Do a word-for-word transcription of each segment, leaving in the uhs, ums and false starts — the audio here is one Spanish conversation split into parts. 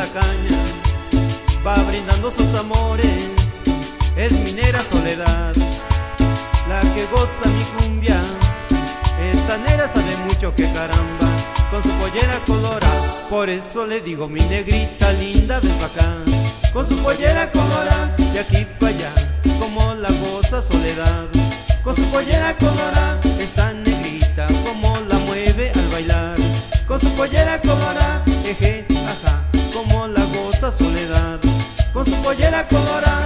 la caña, va brindando sus amores, es mi negra Soledad, la que goza mi cumbia. Esa negra sabe mucho que caramba, con su pollera colorada, por eso le digo mi negrita linda, ven pa' acá. Con su pollera colorada, de aquí pa' allá, como la goza Soledad. Con su pollera colorada, esa negrita, como la mueve al bailar. Con su pollera colorada, eje, ajá, como la goza Soledad. Con su pollera colorada.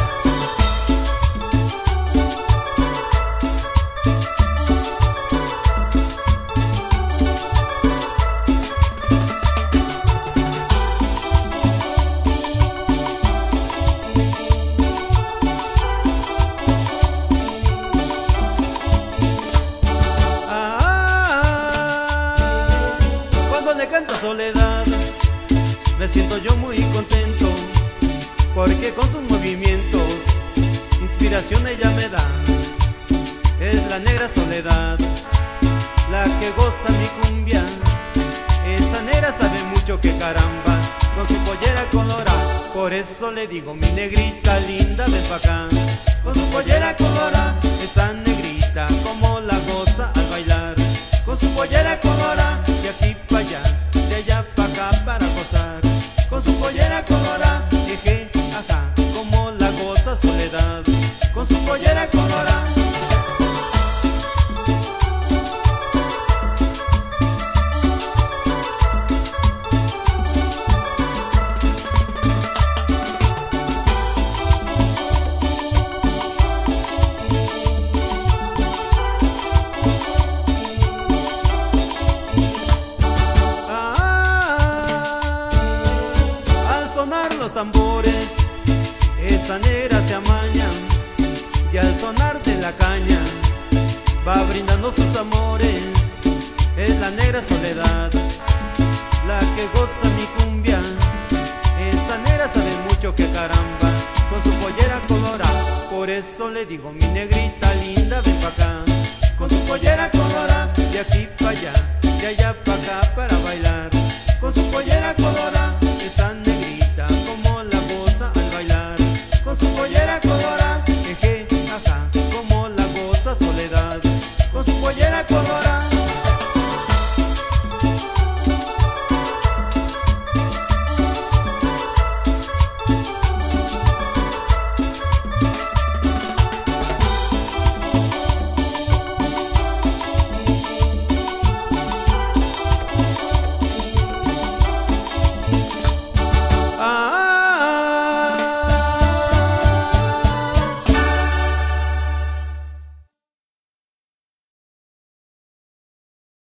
Canta Soledad, me siento yo muy contento, porque con sus movimientos inspiración ella me da. Es la negra Soledad, la que goza mi cumbia. Esa negra sabe mucho que caramba, con su pollera colorada, por eso le digo mi negrita linda, ven pa' acá. Con su pollera colorada, esa negrita, como la goza al bailar. Con su pollera colorada, de aquí pa' allá, de allá pa' acá para gozar. Con su pollera colorada, eje, ajá, como la goza Soledad. Con su pollera colorada. Los tambores, esa negra se amaña, y al sonar de la caña va brindando sus amores. Es la negra Soledad, la que goza mi cumbia. Esa negra sabe mucho que caramba, con su pollera colorada, por eso le digo mi negrita linda, ven pa' acá. Con su pollera colorada, de aquí pa' allá, de allá pa' acá para bailar. Con su pollera colorada,